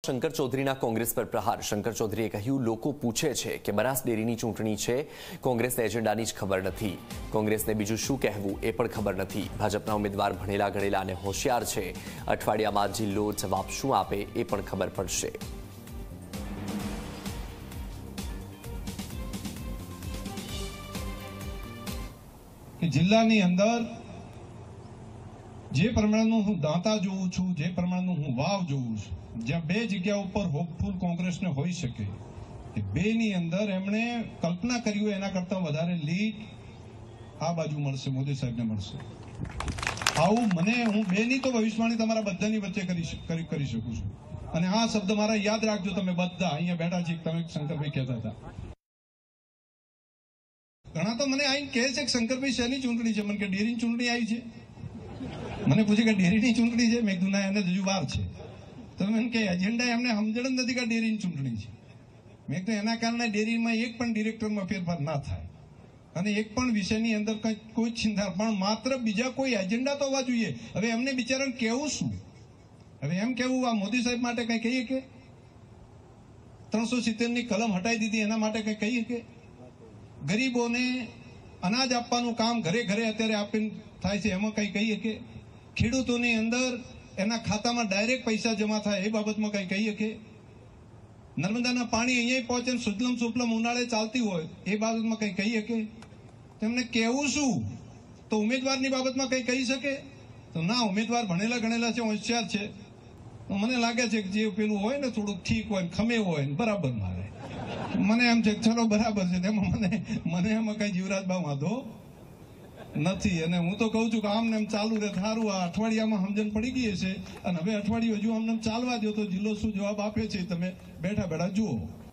શંકર ચૌધરીના કોંગ્રેસ પર પ્રહાર. શંકર ચૌધરીએ કહ્યું, લોકો પૂછે છે કે બનાસ ડેરીની ચૂંટણી છે, કોંગ્રેસને એજન્ડાની જ ખબર નથી. કોંગ્રેસને બીજું શું કહેવું એ પણ ખબર નથી. ભાજપના ઉમેદવાર ભણેલા ગણેલા અને હોશિયાર છે. અઠવાડિયામાં જિલ્લો જવાબ શું આપે એ પણ ખબર પડશે. જિલ્લાની અંદર જે પ્રમાણનું હું દાંતા જોઉં છું, જે પ્રમાણનું હું વાવ જોઉં છું, જ્યાં બે જગ્યા ઉપર હોપફુલ કોંગ્રેસને હોઈ શકે, એ બેની અંદર એમણે કલ્પના કરી હોય એના કરતા વધારે લીડ આ બાજુ મળશે, મોદી સાહેબને મળશે. આવું હું બેની તો ભવિષ્યવાણી તમારા બધાની વચ્ચે કરી શકું છું. અને આ શબ્દ મારા યાદ રાખજો, તમે બધા અહીંયા બેઠા છે. તમે શંકરભાઈ કહેતા હતા, ઘણા તો મને આવીને કહે છે કે શંકરભાઈ શેની ચૂંટણી છે? મને કે ડેરીની ચૂંટણી આવી છે. મને પૂછે કે ડેરીની ચૂંટણી છે? મેં કીધું ના, એને હજુ વાર છે. તો મને કે એજન્ડા એમને સમજણ જ નથી કે ડેરીની ચૂંટણી છે. મેં કીધું એના કારણે ડેરીમાં એક પણ ડિરેક્ટરમાં ફેરફાર ના થાય અને એક પણ વિષયની અંદર કોઈ ચિંતા, પણ માત્ર બીજા કોઈ એજન્ડા તો હોવા જોઈએ. હવે એમને બિચારાને કહેવું શું? હવે એમ કેવું આ મોદી સાહેબ માટે કઈ કહીએ કે 370 ની કલમ હટાવી દીધી એના માટે કઈ કહીએ કે ગરીબોને અનાજ આપવાનું કામ ઘરે ઘરે અત્યારે આપીને થાય છે એમાં કઈ કહીએ કે ખેડૂતોની અંદર એના ખાતામાં ડાયરેક્ટ પૈસા જમા થાય એ બાબતમાં કઈ કહીએ કે નર્મદાના પાણી અહીંયા પહોંચે સુજલમ સુફલમ ઉનાળે ચાલતી હોય એ બાબતમાં કઈ કહીએ કે તેમને કહેવું શું? તો ઉમેદવારની બાબતમાં કઈ કહી શકે? તો ના, ઉમેદવાર ભણેલા ગણેલા છે, હોશિયાર છે. તો મને લાગે છે કે જે પેલું હોય ને થોડુંક ઠીક હોય ને ખમે હોય ને બરાબર મારે, મને એમ છે ચલો બરાબર છે. તેમાં મને એમાં કઈ જીવરાજબા વાંધો નથી. અને હું તો કહું છું કે આમને એમ ચાલુ રહે સારું. આ અઠવાડિયામાં સમજણ પડી ગઈ છે અને હવે અઠવાડિયું હજુ આમને ચાલવા દો તો જિલ્લો શું જવાબ આપે છે તમે બેઠા બેઠા જુઓ.